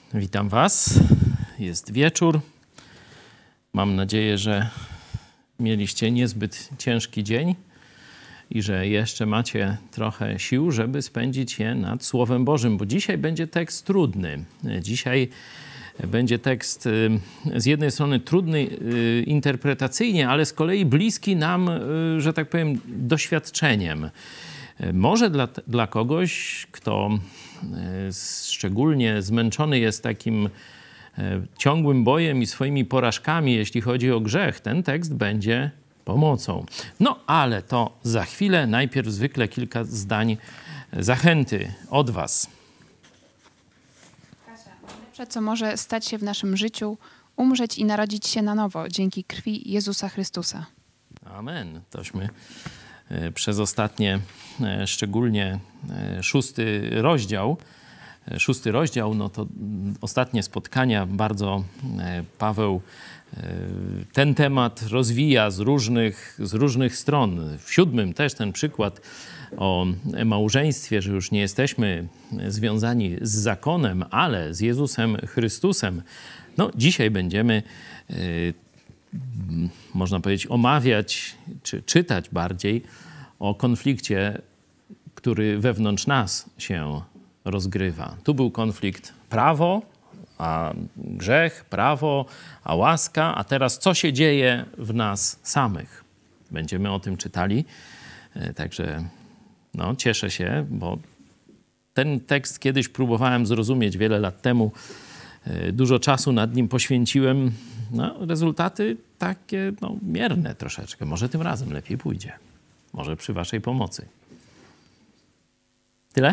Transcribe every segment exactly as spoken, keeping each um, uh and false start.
Witam Was. Jest wieczór. Mam nadzieję, że mieliście niezbyt ciężki dzień i że jeszcze macie trochę sił, żeby spędzić je nad Słowem Bożym, bo dzisiaj będzie tekst trudny. Dzisiaj będzie tekst z jednej strony trudny interpretacyjnie, ale z kolei bliski nam, że tak powiem, doświadczeniem. Może dla, dla kogoś, kto szczególnie zmęczony jest takim ciągłym bojem i swoimi porażkami, jeśli chodzi o grzech, ten tekst będzie pomocą. No, ale to za chwilę. Najpierw zwykle kilka zdań zachęty od Was. Kasia, najlepsze, co może stać się w naszym życiu, umrzeć i narodzić się na nowo dzięki krwi Jezusa Chrystusa. Amen. Tośmy przez ostatnie, szczególnie szósty rozdział, szósty rozdział, no to ostatnie spotkania bardzo Paweł ten temat rozwija z różnych, z różnych stron. W siódmym też ten przykład o małżeństwie, że już nie jesteśmy związani z zakonem, ale z Jezusem Chrystusem. No, dzisiaj będziemy, można powiedzieć, omawiać, czy czytać bardziej o konflikcie, który wewnątrz nas się rozgrywa. Tu był konflikt prawo, a grzech, prawo, a łaska, a teraz co się dzieje w nas samych? Będziemy o tym czytali, także no, cieszę się, bo ten tekst kiedyś próbowałem zrozumieć wiele lat temu. Dużo czasu nad nim poświęciłem. No, rezultaty takie no, mierne troszeczkę. Może tym razem lepiej pójdzie. Może przy waszej pomocy. Tyle?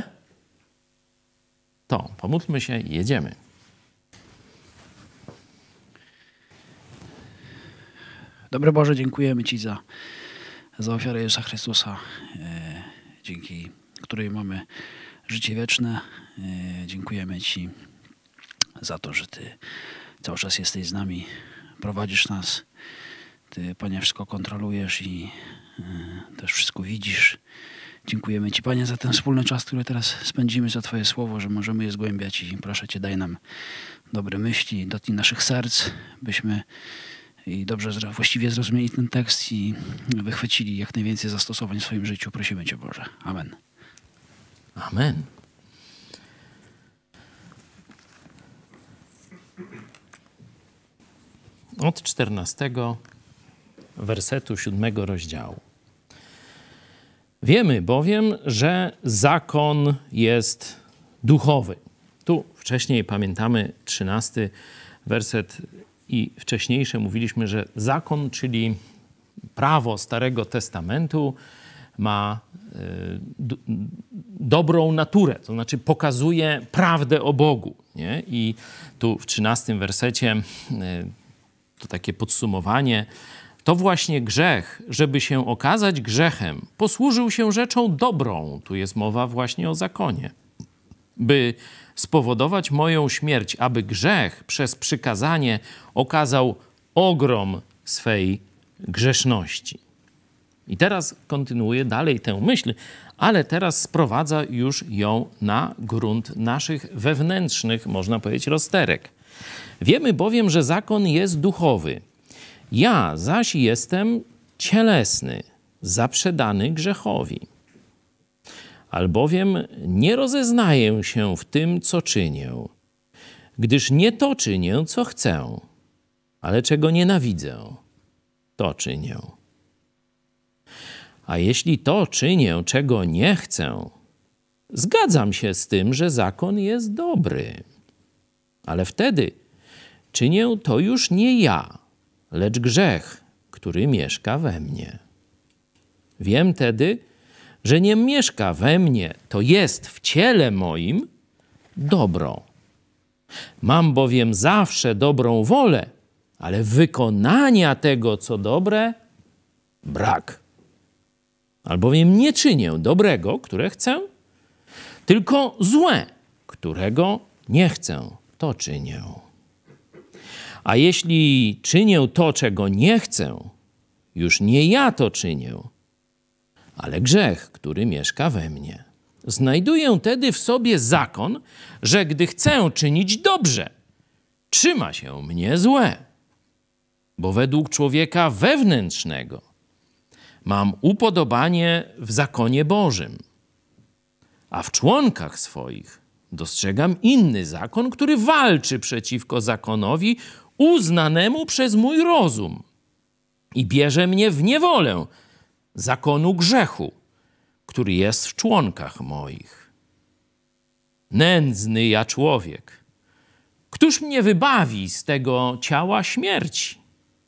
To pomódlmy się i jedziemy. Dobry Boże, dziękujemy Ci za, za ofiarę Jezusa Chrystusa, e, dzięki której mamy życie wieczne. E, dziękujemy Ci za to, że Ty cały czas jesteś z nami, prowadzisz nas. Ty, Panie, wszystko kontrolujesz i e, też wszystko widzisz. Dziękujemy Ci, Panie, za ten wspólny czas, który teraz spędzimy, za Twoje słowo, że możemy je zgłębiać i proszę Cię, daj nam dobre myśli, dotknij naszych serc, byśmy i dobrze, właściwie zrozumieli ten tekst i wychwycili jak najwięcej zastosowań w swoim życiu. Prosimy Cię, Boże. Amen. Amen. Od czternastego wersetu siódmego rozdziału. Wiemy bowiem, że zakon jest duchowy. Tu wcześniej pamiętamy trzynasty werset i wcześniejsze mówiliśmy, że zakon, czyli prawo Starego Testamentu, ma y, do, dobrą naturę, to znaczy pokazuje prawdę o Bogu. Nie? I tu w trzynastym wersecie y, to takie podsumowanie. To właśnie grzech, żeby się okazać grzechem, posłużył się rzeczą dobrą. Tu jest mowa właśnie o zakonie. By spowodować moją śmierć, aby grzech przez przykazanie okazał ogrom swej grzeszności. I teraz kontynuuje dalej tę myśl, ale teraz sprowadza już ją na grunt naszych wewnętrznych, można powiedzieć, rozterek. Wiemy bowiem, że zakon jest duchowy. Ja zaś jestem cielesny, zaprzedany grzechowi. Albowiem nie rozeznaję się w tym, co czynię, gdyż nie to czynię, co chcę, ale czego nienawidzę, to czynię. A jeśli to czynię, czego nie chcę, zgadzam się z tym, że zakon jest dobry. Ale wtedy czynię to już nie ja, lecz grzech, który mieszka we mnie. Wiem tedy, że nie mieszka we mnie, to jest w ciele moim dobro. Mam bowiem zawsze dobrą wolę, ale wykonania tego, co dobre, brak. Albowiem nie czynię dobrego, które chcę, tylko złe, którego nie chcę, to czynię. A jeśli czynię to, czego nie chcę, już nie ja to czynię, ale grzech, który mieszka we mnie. znajduję tedy w sobie zakon, że gdy chcę czynić dobrze, trzyma się mnie złe. Bo według człowieka wewnętrznego mam upodobanie w zakonie Bożym, a w członkach swoich dostrzegam inny zakon, który walczy przeciwko zakonowi uznanemu przez mój rozum i bierze mnie w niewolę zakonu grzechu, który jest w członkach moich. Nędzny ja człowiek, któż mnie wybawi z tego ciała śmierci?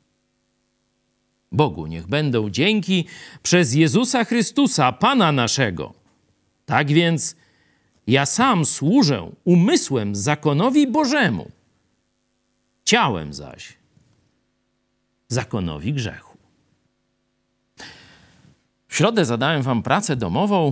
Bogu niech będą dzięki przez Jezusa Chrystusa, Pana naszego. Tak więc ja sam służę umysłem zakonowi Bożemu, ciałem zaś zakonowi grzechu. W środę zadałem wam pracę domową.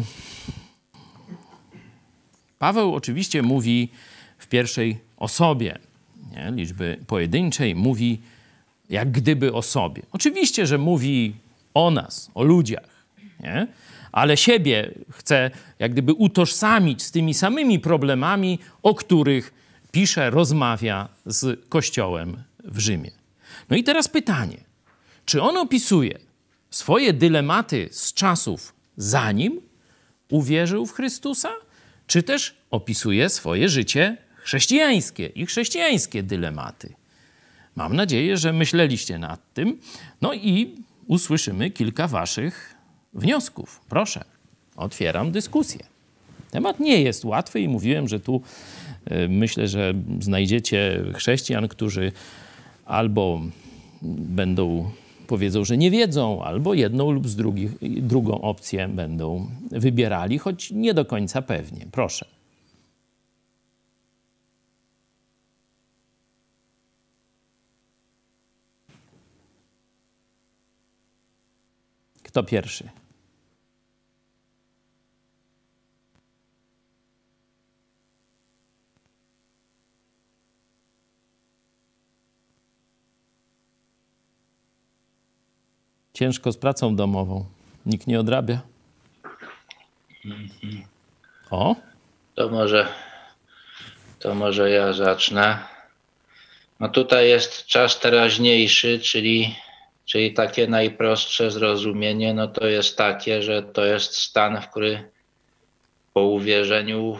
Paweł oczywiście mówi w pierwszej osobie, nie? Liczby pojedynczej, mówi jak gdyby o sobie. Oczywiście, że mówi o nas, o ludziach, nie? Ale siebie chce jak gdyby utożsamić z tymi samymi problemami, o których pisze, rozmawia z Kościołem w Rzymie. No i teraz pytanie, czy on opisuje swoje dylematy z czasów zanim uwierzył w Chrystusa, czy też opisuje swoje życie chrześcijańskie i chrześcijańskie dylematy? Mam nadzieję, że myśleliście nad tym, no i usłyszymy kilka waszych wniosków. Proszę, otwieram dyskusję. Temat nie jest łatwy i mówiłem, że tu y, myślę, że znajdziecie chrześcijan, którzy albo będą, powiedzą, że nie wiedzą, albo jedną lub z drugich, drugą opcję będą wybierali, choć nie do końca pewnie. Proszę. Kto pierwszy? Ciężko z pracą domową. Nikt nie odrabia. O? To może, to może ja zacznę. No tutaj jest czas teraźniejszy, czyli, czyli takie najprostsze zrozumienie, no to jest takie, że to jest stan, w który po uwierzeniu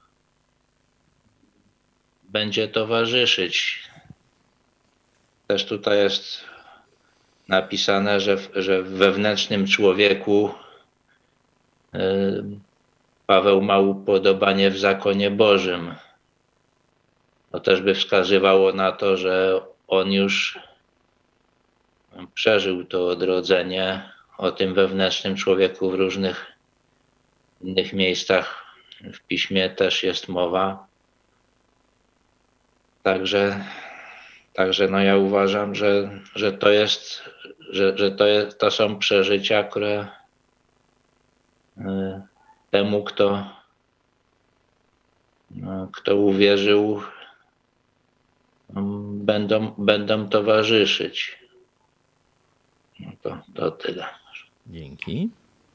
będzie towarzyszyć. Też tutaj jest napisane, że w, że w wewnętrznym człowieku y, Paweł ma upodobanie w zakonie Bożym. To też by wskazywało na to, że on już przeżył to odrodzenie. O tym wewnętrznym człowieku w różnych innych miejscach w Piśmie też jest mowa. Także, także no ja uważam, że, że to jest, że, że to, jest, to są przeżycia, które y, temu, kto, no, kto uwierzył, będą, będą towarzyszyć. No to, to tyle. Dzięki.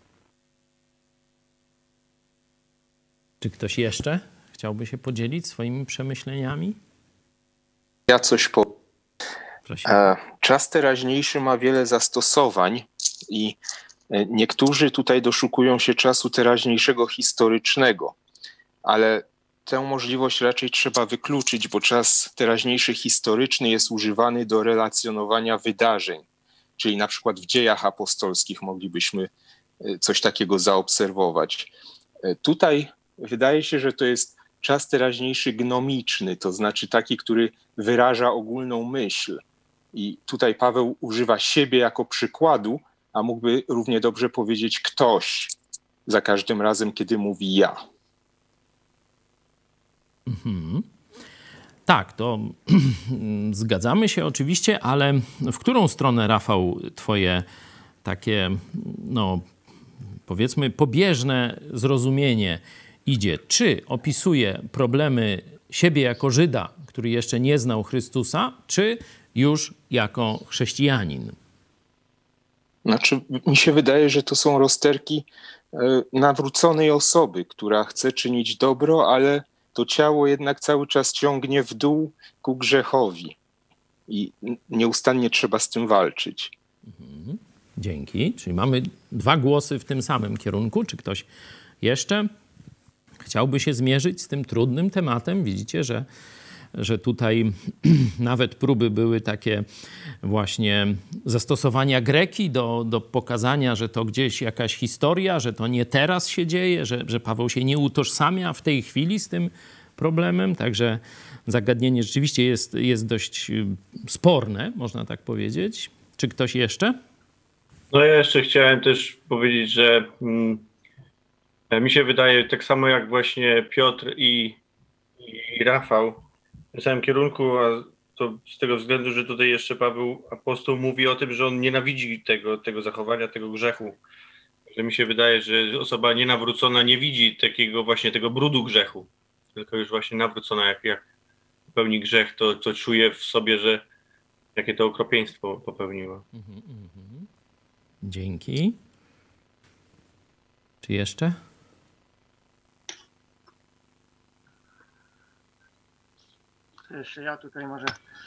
Czy ktoś jeszcze chciałby się podzielić swoimi przemyśleniami? Ja coś powiem. Proszę. Czas teraźniejszy ma wiele zastosowań i niektórzy tutaj doszukują się czasu teraźniejszego historycznego, ale tę możliwość raczej trzeba wykluczyć, bo czas teraźniejszy historyczny jest używany do relacjonowania wydarzeń, czyli na przykład w dziejach apostolskich moglibyśmy coś takiego zaobserwować. Tutaj wydaje się, że to jest czas teraźniejszy gnomiczny, to znaczy taki, który wyraża ogólną myśl. I tutaj Paweł używa siebie jako przykładu, a mógłby równie dobrze powiedzieć ktoś za każdym razem, kiedy mówi ja. Mhm. Tak, to zgadzamy się oczywiście, ale w którą stronę, Rafał, twoje takie, no powiedzmy, pobieżne zrozumienie idzie? Czy opisuje problemy siebie jako Żyda, który jeszcze nie znał Chrystusa, czy już jako chrześcijanin? Znaczy, mi się wydaje, że to są rozterki nawróconej osoby, która chce czynić dobro, ale to ciało jednak cały czas ciągnie w dół ku grzechowi i nieustannie trzeba z tym walczyć. Mhm. Dzięki. Czyli mamy dwa głosy w tym samym kierunku. Czy ktoś jeszcze chciałby się zmierzyć z tym trudnym tematem? Widzicie, że, że tutaj nawet próby były takie właśnie zastosowania greki do, do pokazania, że to gdzieś jakaś historia, że to nie teraz się dzieje, że, że Paweł się nie utożsamia w tej chwili z tym problemem. Także zagadnienie rzeczywiście jest, jest dość sporne, można tak powiedzieć. Czy ktoś jeszcze? No ja jeszcze chciałem też powiedzieć, że mm, mi się wydaje, tak samo jak właśnie Piotr i, i Rafał w tym samym kierunku, a to z tego względu, że tutaj jeszcze Paweł apostoł mówi o tym, że on nienawidzi tego, tego zachowania, tego grzechu. Że mi się wydaje, że osoba nienawrócona nie widzi takiego właśnie tego brudu grzechu, tylko już właśnie nawrócona, jak, jak popełni grzech, to, to czuje w sobie, że jakie to okropieństwo popełniła. Mhm, mhm. Dzięki. Czy jeszcze? Jeszcze ja tutaj może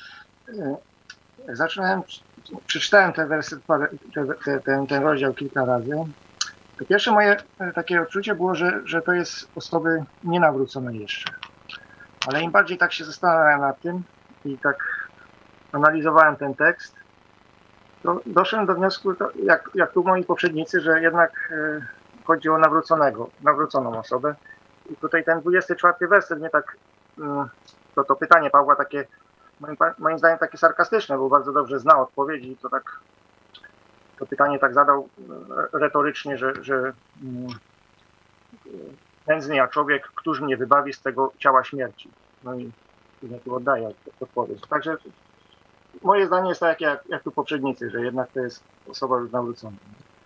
zaczynałem, przeczytałem ten werset, ten, ten, ten rozdział kilka razy. To pierwsze moje takie odczucie było, że, że to jest osoby nienawrócone jeszcze. Ale im bardziej tak się zastanawiałem nad tym i tak analizowałem ten tekst, to doszedłem do wniosku, to jak, jak tu moi poprzednicy, że jednak e, chodzi o nawróconego, nawróconą osobę. I tutaj ten dwudziesty czwarty werset mnie tak, mm, to, to pytanie Pawła takie, moim, moim zdaniem takie sarkastyczne, bo bardzo dobrze zna odpowiedzi i to tak, to pytanie tak zadał e, retorycznie, że, że mm, nędzny ja człowiek, któż mnie wybawi z tego ciała śmierci. No i ja tu oddaję odpowiedź. Także moje zdanie jest tak jak, jak tu poprzednicy, że jednak to jest osoba już nawrócona.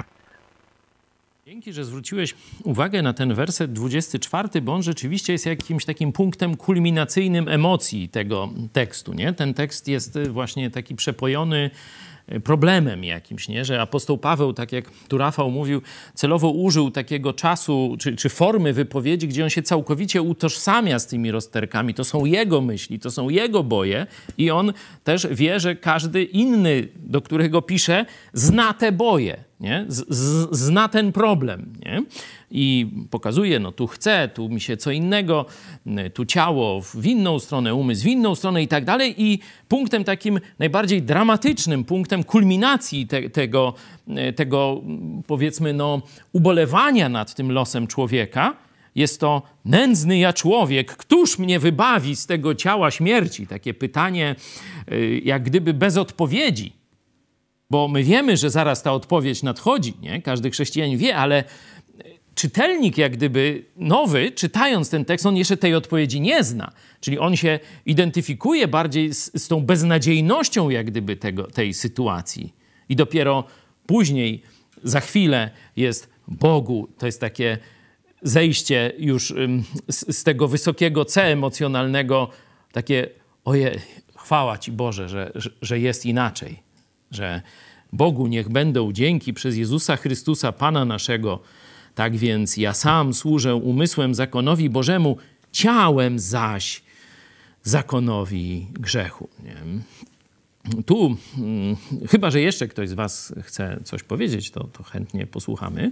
Dzięki, że zwróciłeś uwagę na ten werset dwudziesty czwarty, bo on rzeczywiście jest jakimś takim punktem kulminacyjnym emocji tego tekstu, nie? Ten tekst jest właśnie taki przepojony problemem jakimś, nie? Że apostoł Paweł, tak jak tu Rafał mówił, celowo użył takiego czasu czy, czy formy wypowiedzi, gdzie on się całkowicie utożsamia z tymi rozterkami. To są jego myśli, to są jego boje i on też wie, że każdy inny, do którego pisze, zna te boje, nie? Z, z, zna ten problem, nie? I pokazuje, no tu chcę, tu mi się co innego, tu ciało w inną stronę, umysł w inną stronę i tak dalej. I punktem takim najbardziej dramatycznym, punktem kulminacji te, tego, tego, powiedzmy, no, ubolewania nad tym losem człowieka jest to nędzny ja człowiek, któż mnie wybawi z tego ciała śmierci? Takie pytanie jak gdyby bez odpowiedzi. Bo my wiemy, że zaraz ta odpowiedź nadchodzi, nie? Każdy chrześcijanin wie, ale czytelnik jak gdyby nowy, czytając ten tekst, on jeszcze tej odpowiedzi nie zna. Czyli on się identyfikuje bardziej z, z tą beznadziejnością jak gdyby tego, tej sytuacji. I dopiero później, za chwilę jest Bogu, to jest takie zejście już ym, z, z tego wysokiego C emocjonalnego, takie oje, chwała Ci Boże, że, że, że jest inaczej. Że Bogu niech będą dzięki przez Jezusa Chrystusa, Pana naszego. Tak więc ja sam służę umysłem zakonowi Bożemu, ciałem zaś zakonowi grzechu. Nie? Tu, hmm, chyba że jeszcze ktoś z was chce coś powiedzieć, to, to chętnie posłuchamy.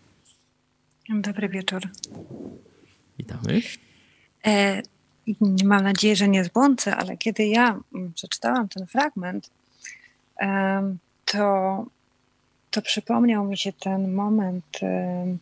Dobry wieczór. Witamy. E, mam nadzieję, że nie zbłądzę, ale kiedy ja przeczytałam ten fragment, e, to, to przypomniał mi się ten moment e,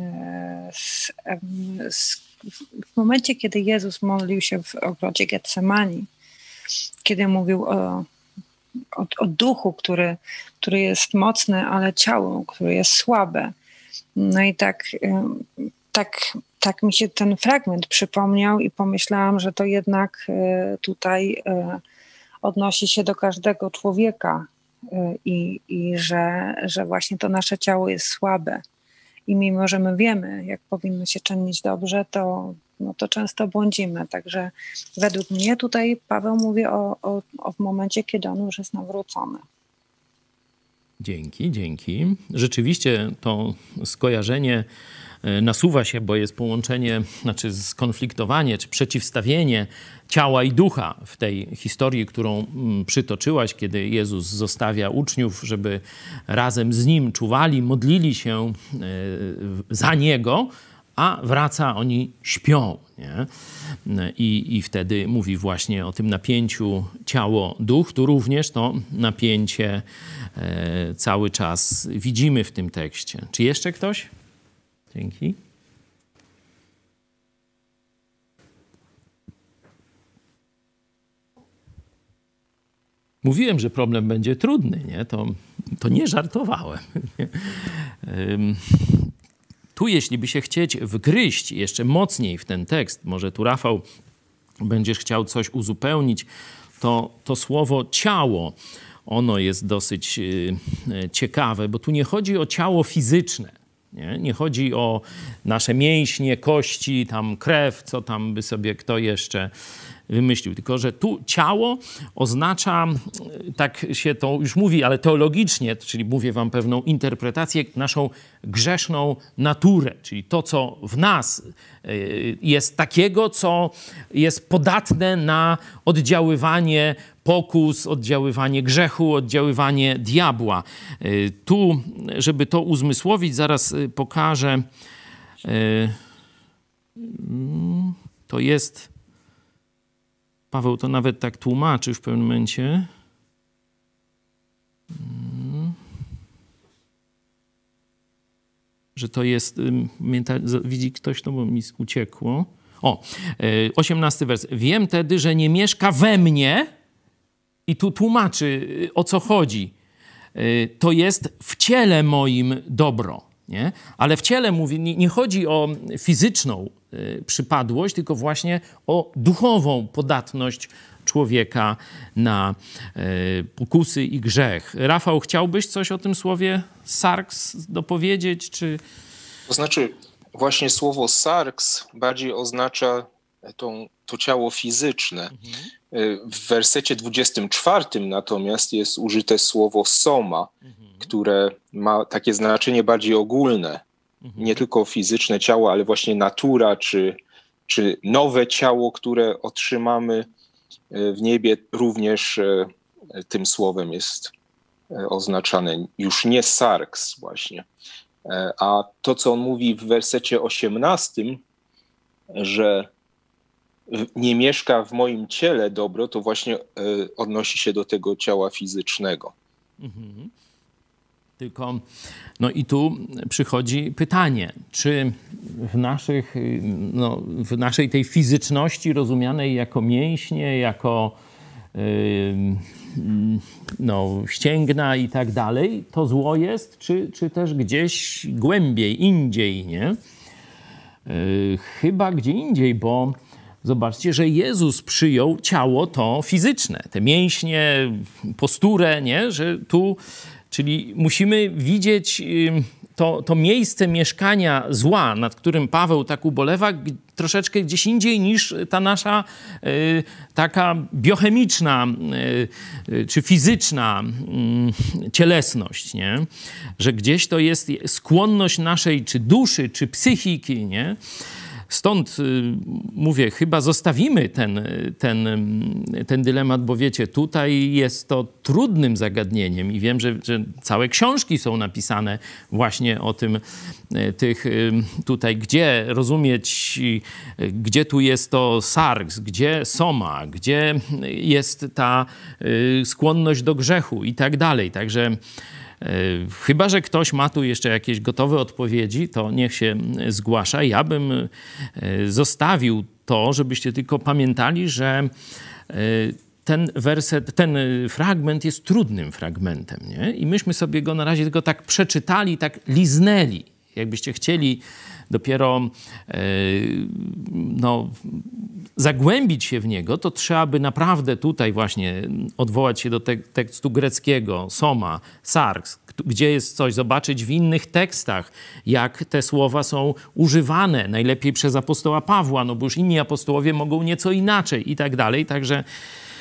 z, z, w momencie, kiedy Jezus modlił się w ogrodzie Getsemani, kiedy mówił o, o, o duchu, który, który jest mocny, ale ciało, które jest słabe. No i tak, tak, tak mi się ten fragment przypomniał i pomyślałam, że to jednak tutaj odnosi się do każdego człowieka i, i że, że właśnie to nasze ciało jest słabe. I mimo, że my wiemy, jak powinno się czynić dobrze, to, no to często błądzimy. Także według mnie tutaj Paweł mówi o, o, o momencie, kiedy on już jest nawrócony. Dzięki, dzięki. Rzeczywiście to skojarzenie nasuwa się, bo jest połączenie, znaczy skonfliktowanie czy przeciwstawienie ciała i ducha w tej historii, którą przytoczyłaś, kiedy Jezus zostawia uczniów, żeby razem z Nim czuwali, modlili się za Niego, a wraca, oni śpią. Nie? I, I wtedy mówi właśnie o tym napięciu ciało-duch. Tu również to napięcie e, cały czas widzimy w tym tekście. Czy jeszcze ktoś? Dzięki. Mówiłem, że problem będzie trudny, nie? To, to nie żartowałem. Nie? Um, tu, jeśli by się chcieć wgryźć jeszcze mocniej w ten tekst, może tu Rafał będziesz chciał coś uzupełnić, to, to słowo ciało, ono jest dosyć y, ciekawe, bo tu nie chodzi o ciało fizyczne. Nie? Nie chodzi o nasze mięśnie, kości, tam krew, co tam by sobie kto jeszcze wymyślił. Tylko że tu ciało oznacza, tak się to już mówi, ale teologicznie, czyli mówię wam pewną interpretację, naszą grzeszną naturę, czyli to, co w nas jest takiego, co jest podatne na oddziaływanie pokus, oddziaływanie grzechu, oddziaływanie diabła. Tu, żeby to uzmysłowić, zaraz pokażę. To jest... Paweł to nawet tak tłumaczy w pewnym momencie. Że to jest... Widzi ktoś to, bo mi uciekło. O, osiemnasty wers. Wiem tedy, że nie mieszka we mnie, i tu tłumaczy, o co chodzi. To jest w ciele moim dobro. Nie? Ale w ciele, mówi, nie, nie chodzi o fizyczną y, przypadłość, tylko właśnie o duchową podatność człowieka na y, pokusy i grzech. Rafał, chciałbyś coś o tym słowie sarks dopowiedzieć? Czy... To znaczy, właśnie słowo sarks bardziej oznacza tą, to ciało fizyczne. Mhm. W wersecie dwudziestym czwartym natomiast jest użyte słowo soma, mhm. które ma takie znaczenie bardziej ogólne. Mhm. Nie tylko fizyczne ciało, ale właśnie natura, czy, czy nowe ciało, które otrzymamy w niebie, również tym słowem jest oznaczane. Już nie sarks właśnie. A to, co on mówi w wersecie osiemnastym, że nie mieszka w moim ciele dobro, to właśnie y, odnosi się do tego ciała fizycznego. Mhm. Tylko, no i tu przychodzi pytanie, czy w, naszych, no, w naszej tej fizyczności rozumianej jako mięśnie, jako yy, no, ścięgna i tak dalej, to zło jest, czy, czy też gdzieś głębiej, indziej, nie? Yy, chyba gdzie indziej, bo zobaczcie, że Jezus przyjął ciało to fizyczne, te mięśnie, posturę, nie? Że tu, czyli musimy widzieć to, to miejsce mieszkania zła, nad którym Paweł tak ubolewa, troszeczkę gdzieś indziej niż ta nasza y, taka biochemiczna y, czy fizyczna y, cielesność, nie? Że gdzieś to jest skłonność naszej czy duszy, czy psychiki, nie? Stąd y, mówię, chyba zostawimy ten, ten, ten dylemat, bo wiecie, tutaj jest to trudnym zagadnieniem i wiem, że, że całe książki są napisane właśnie o tym, y, tych y, tutaj, gdzie rozumieć, y, gdzie tu jest to sarks, gdzie soma, gdzie jest ta y, skłonność do grzechu i tak dalej. Także chyba że ktoś ma tu jeszcze jakieś gotowe odpowiedzi, to niech się zgłasza. Ja bym zostawił to, żebyście tylko pamiętali, że ten werset, ten fragment jest trudnym fragmentem, nie? I myśmy sobie go na razie tylko tak przeczytali, tak liznęli. Jakbyście chcieli dopiero no, zagłębić się w niego, to trzeba by naprawdę tutaj właśnie odwołać się do te tekstu greckiego, soma, sarks, gdzie jest coś, zobaczyć w innych tekstach, jak te słowa są używane, najlepiej przez apostoła Pawła, no bo już inni apostołowie mogą nieco inaczej i tak dalej. Także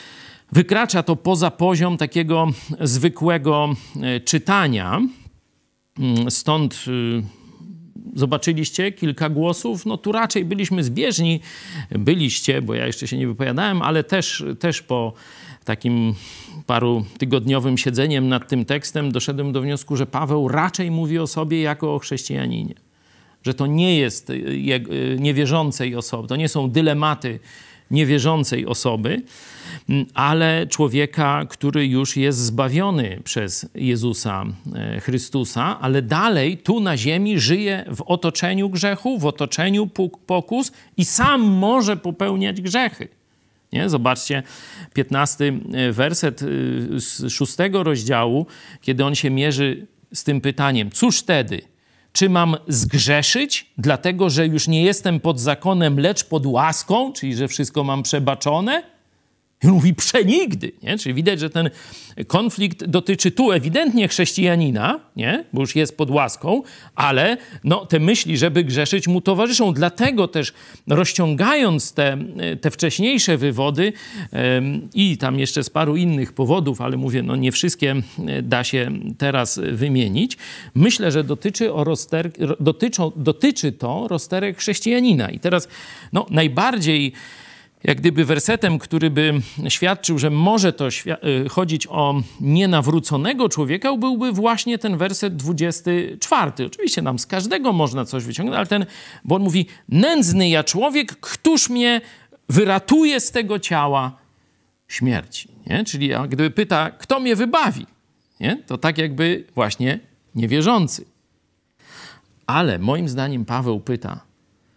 wykracza to poza poziom takiego zwykłego czytania. Stąd zobaczyliście kilka głosów, no tu raczej byliśmy zbieżni, byliście, bo ja jeszcze się nie wypowiadałem, ale też, też po takim paru tygodniowym siedzeniem nad tym tekstem doszedłem do wniosku, że Paweł raczej mówi o sobie jako o chrześcijaninie. Że to nie jest niewierzącej osoby, to nie są dylematy niewierzącej osoby, ale człowieka, który już jest zbawiony przez Jezusa Chrystusa, ale dalej tu na ziemi żyje w otoczeniu grzechu, w otoczeniu pokus i sam może popełniać grzechy. Nie? Zobaczcie, piętnasty werset z szóstego rozdziału, kiedy on się mierzy z tym pytaniem, cóż wtedy? Czy mam zgrzeszyć, dlatego że już nie jestem pod zakonem, lecz pod łaską, czyli że wszystko mam przebaczone? I on mówi przenigdy, nie? Czyli widać, że ten konflikt dotyczy tu ewidentnie chrześcijanina, nie? Bo już jest pod łaską, ale no, te myśli, żeby grzeszyć, mu towarzyszą. Dlatego też rozciągając te, te wcześniejsze wywody ym, i tam jeszcze z paru innych powodów, ale mówię, no nie wszystkie da się teraz wymienić, myślę, że dotyczy, o rozter, dotyczą, dotyczy to rozterek chrześcijanina. I teraz no, najbardziej jak gdyby wersetem, który by świadczył, że może to chodzić o nienawróconego człowieka, byłby właśnie ten werset dwudziesty czwarty. Oczywiście nam z każdego można coś wyciągnąć, ale ten, bo on mówi, nędzny ja człowiek, któż mnie wyratuje z tego ciała śmierci. Nie? Czyli jak gdyby pyta, kto mnie wybawi? Nie? To tak jakby właśnie niewierzący. Ale moim zdaniem Paweł pyta,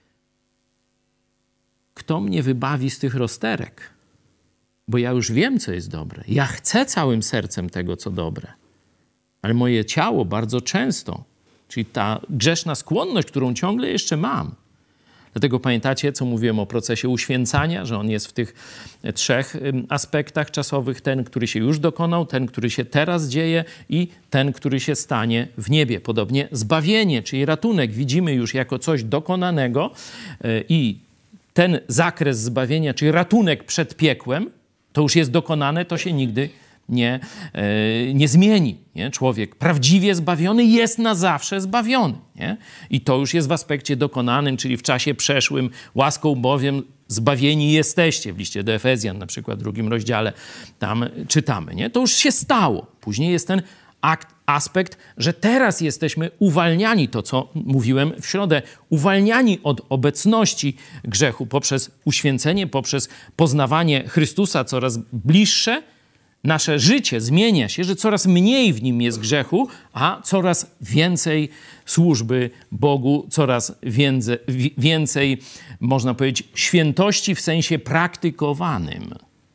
kto mnie wybawi z tych rozterek? Bo ja już wiem, co jest dobre. Ja chcę całym sercem tego, co dobre. Ale moje ciało bardzo często, czyli ta grzeszna skłonność, którą ciągle jeszcze mam. Dlatego pamiętacie, co mówiłem o procesie uświęcania, że on jest w tych trzech aspektach czasowych. Ten, który się już dokonał, ten, który się teraz dzieje i ten, który się stanie w niebie. Podobnie zbawienie, czyli ratunek widzimy już jako coś dokonanego i ten zakres zbawienia, czyli ratunek przed piekłem, to już jest dokonane, to się nigdy nie, e, nie zmieni. Nie? Człowiek prawdziwie zbawiony jest na zawsze zbawiony. Nie? I to już jest w aspekcie dokonanym, czyli w czasie przeszłym, łaską bowiem zbawieni jesteście. W liście do Efezjan, na przykład w drugim rozdziale, tam czytamy. Nie? To już się stało. Później jest ten akt, aspekt, że teraz jesteśmy uwalniani, to co mówiłem w środę, uwalniani od obecności grzechu poprzez uświęcenie, poprzez poznawanie Chrystusa coraz bliższe. Nasze życie zmienia się, że coraz mniej w nim jest grzechu, a coraz więcej służby Bogu, coraz więcej, więcej można powiedzieć, świętości w sensie praktykowanym.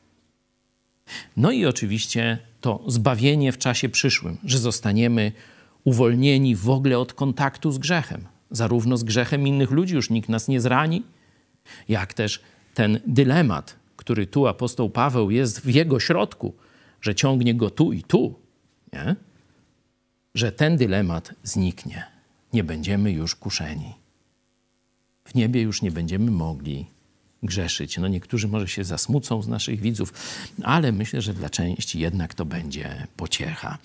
No i oczywiście to zbawienie w czasie przyszłym, że zostaniemy uwolnieni w ogóle od kontaktu z grzechem. Zarówno z grzechem innych ludzi, już nikt nas nie zrani, jak też ten dylemat, który tu apostoł Paweł jest w jego środku, że ciągnie go tu i tu, nie? Że ten dylemat zniknie. Nie będziemy już kuszeni. W niebie już nie będziemy mogli grzeszyć. No niektórzy może się zasmucą z naszych widzów, ale myślę, że dla części jednak to będzie pociecha.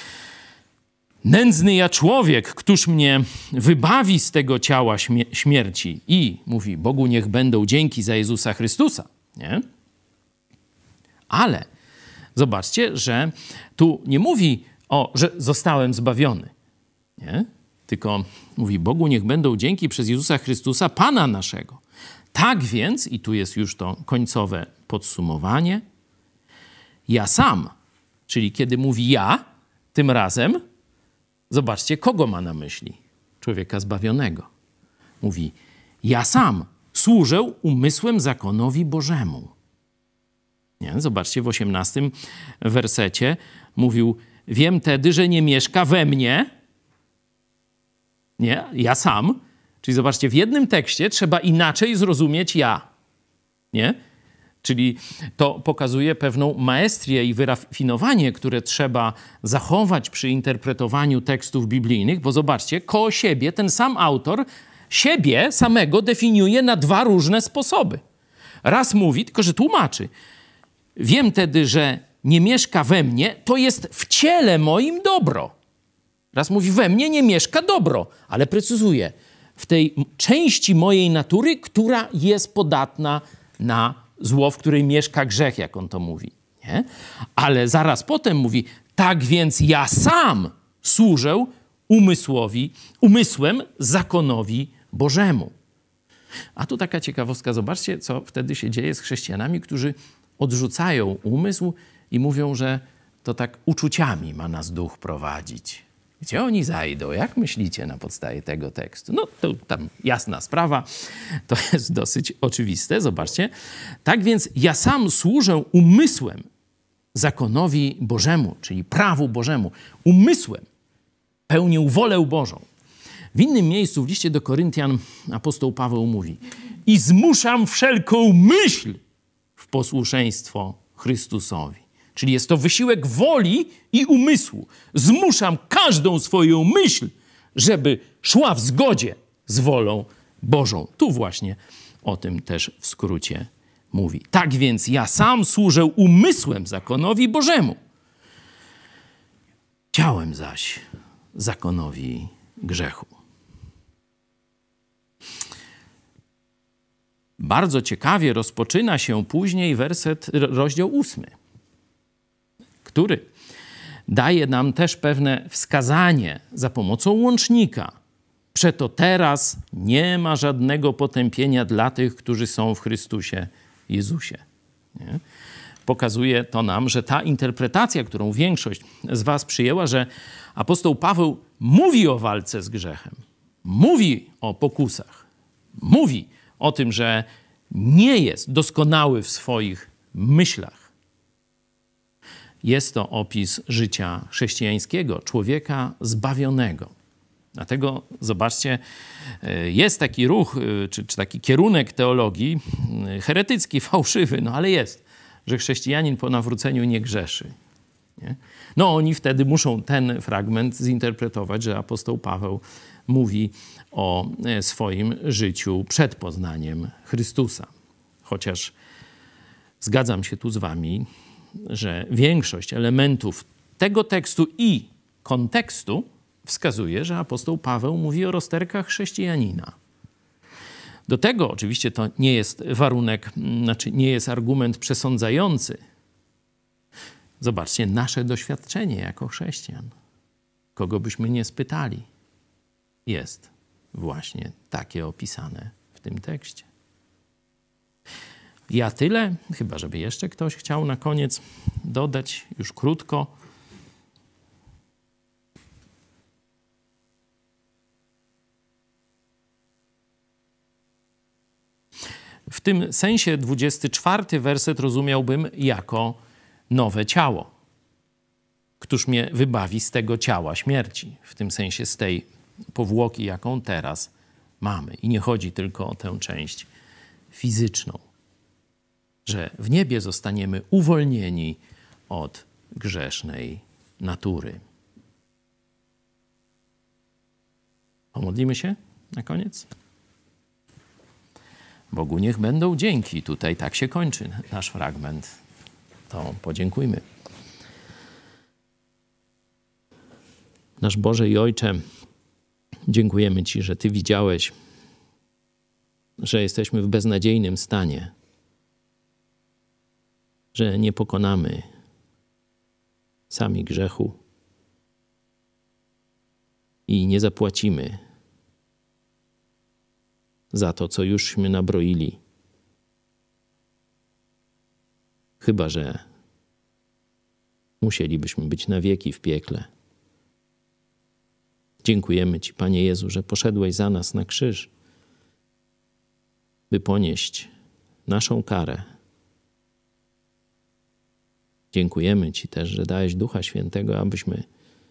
Nędzny ja człowiek, któż mnie wybawi z tego ciała śmie- śmierci? I mówi, Bogu niech będą dzięki za Jezusa Chrystusa. Nie? Ale zobaczcie, że tu nie mówi o, że zostałem zbawiony. Nie? Tylko mówi, Bogu niech będą dzięki przez Jezusa Chrystusa, Pana naszego. Tak więc, i tu jest już to końcowe podsumowanie, ja sam, czyli kiedy mówi ja, tym razem, zobaczcie, kogo ma na myśli? Człowieka zbawionego. Mówi, ja sam służę umysłem zakonowi Bożemu. Nie? Zobaczcie, w osiemnastym wersecie mówił, wiem tedy, że nie mieszka we mnie, nie? Ja sam. Czyli zobaczcie, w jednym tekście trzeba inaczej zrozumieć ja. Nie? Czyli to pokazuje pewną maestrię i wyrafinowanie, które trzeba zachować przy interpretowaniu tekstów biblijnych, bo zobaczcie, koło siebie ten sam autor siebie samego definiuje na dwa różne sposoby. Raz mówi, tylko że tłumaczy, Wiem tedy, że nie mieszka we mnie, to jest w ciele moim dobro. Raz mówi, we mnie nie mieszka dobro, ale precyzuje, w tej części mojej natury, która jest podatna na zło, w której mieszka grzech, jak on to mówi. Nie? Ale zaraz potem mówi, tak więc ja sam służę umysłowi, umysłem zakonowi Bożemu. A tu taka ciekawostka, zobaczcie, co wtedy się dzieje z chrześcijanami, którzy odrzucają umysł i mówią, że to tak uczuciami ma nas duch prowadzić. Gdzie oni zajdą? Jak myślicie na podstawie tego tekstu? No to tam jasna sprawa, to jest dosyć oczywiste, zobaczcie. Tak więc ja sam służę umysłem zakonowi Bożemu, czyli prawu Bożemu. Umysłem pełnię wolę Bożą. W innym miejscu w liście do Koryntian apostoł Paweł mówi: i zmuszam wszelką myśl w posłuszeństwo Chrystusowi. Czyli jest to wysiłek woli i umysłu. Zmuszam każdą swoją myśl, żeby szła w zgodzie z wolą Bożą. Tu właśnie o tym też w skrócie mówi. Tak więc ja sam służę umysłem zakonowi Bożemu. Ciałem zaś zakonowi grzechu. Bardzo ciekawie rozpoczyna się później werset, rozdział ósmy, który daje nam też pewne wskazanie za pomocą łącznika. Przeto teraz nie ma żadnego potępienia dla tych, którzy są w Chrystusie Jezusie. Nie? Pokazuje to nam, że ta interpretacja, którą większość z was przyjęła, że apostoł Paweł mówi o walce z grzechem, mówi o pokusach, mówi o tym, że nie jest doskonały w swoich myślach. Jest to opis życia chrześcijańskiego, człowieka zbawionego. Dlatego, zobaczcie, jest taki ruch, czy, czy taki kierunek teologii, heretycki, fałszywy, no ale jest, że chrześcijanin po nawróceniu nie grzeszy. Nie? No oni wtedy muszą ten fragment zinterpretować, że apostoł Paweł mówi o swoim życiu przed poznaniem Chrystusa. Chociaż zgadzam się tu z wami, że większość elementów tego tekstu i kontekstu wskazuje, że apostoł Paweł mówi o rozterkach chrześcijanina. Do tego oczywiście to nie jest warunek, znaczy nie jest argument przesądzający. Zobaczcie, nasze doświadczenie jako chrześcijan, kogo byśmy nie spytali, jest właśnie takie opisane w tym tekście. Ja tyle, chyba żeby jeszcze ktoś chciał na koniec dodać, już krótko. W tym sensie dwudziesty czwarty werset rozumiałbym jako nowe ciało. Któż mnie wybawi z tego ciała śmierci? W tym sensie z tej powłoki, jaką teraz mamy. I nie chodzi tylko o tę część fizyczną, że w niebie zostaniemy uwolnieni od grzesznej natury. Pomodlimy się na koniec? Bogu niech będą dzięki. Tutaj tak się kończy nasz fragment. To podziękujmy. Nasz Boże i Ojcze, dziękujemy Ci, że Ty widziałeś, że jesteśmy w beznadziejnym stanie, że nie pokonamy sami grzechu i nie zapłacimy za to, co jużśmy nabroili. Chyba że musielibyśmy być na wieki w piekle. Dziękujemy Ci, Panie Jezu, że poszedłeś za nas na krzyż, by ponieść naszą karę. Dziękujemy Ci też, że dałeś Ducha Świętego, abyśmy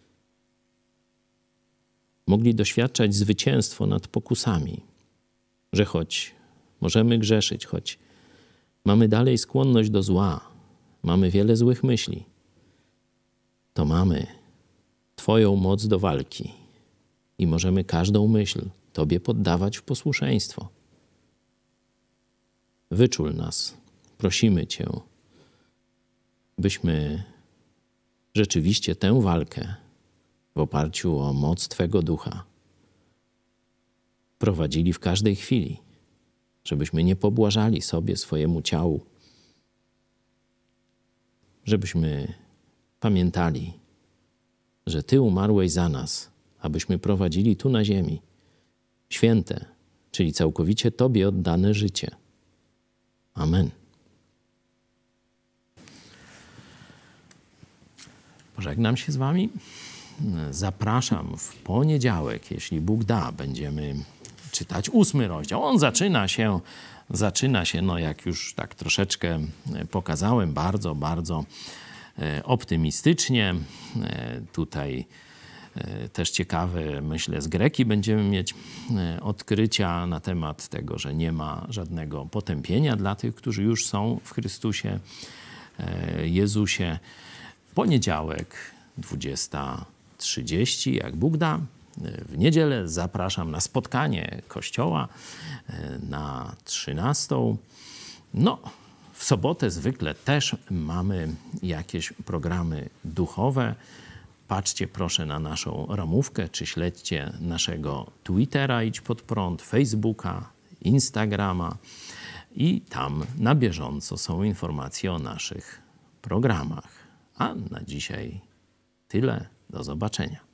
mogli doświadczać zwycięstwo nad pokusami, że choć możemy grzeszyć, choć mamy dalej skłonność do zła, mamy wiele złych myśli, to mamy Twoją moc do walki i możemy każdą myśl Tobie poddawać w posłuszeństwo. Wyczul nas, prosimy Cię, byśmy rzeczywiście tę walkę w oparciu o moc Twego Ducha prowadzili w każdej chwili, żebyśmy nie pobłażali sobie, swojemu ciału, żebyśmy pamiętali, że Ty umarłeś za nas, abyśmy prowadzili tu na ziemi święte, czyli całkowicie Tobie oddane życie. Amen. Pożegnam się z Wami. Zapraszam w poniedziałek, jeśli Bóg da, będziemy czytać ósmy rozdział. On zaczyna się, zaczyna się, no jak już tak troszeczkę pokazałem, bardzo, bardzo optymistycznie. Tutaj też ciekawe, myślę, z Greki będziemy mieć odkrycia na temat tego, że nie ma żadnego potępienia dla tych, którzy już są w Chrystusie Jezusie. Poniedziałek, dwudziesta trzydzieści, jak Bóg da. W niedzielę zapraszam na spotkanie Kościoła na trzynastą. No, w sobotę zwykle też mamy jakieś programy duchowe. Patrzcie proszę na naszą ramówkę, czy śledźcie naszego Twittera Idź Pod Prąd, Facebooka, Instagrama i tam na bieżąco są informacje o naszych programach. A na dzisiaj tyle. Do zobaczenia.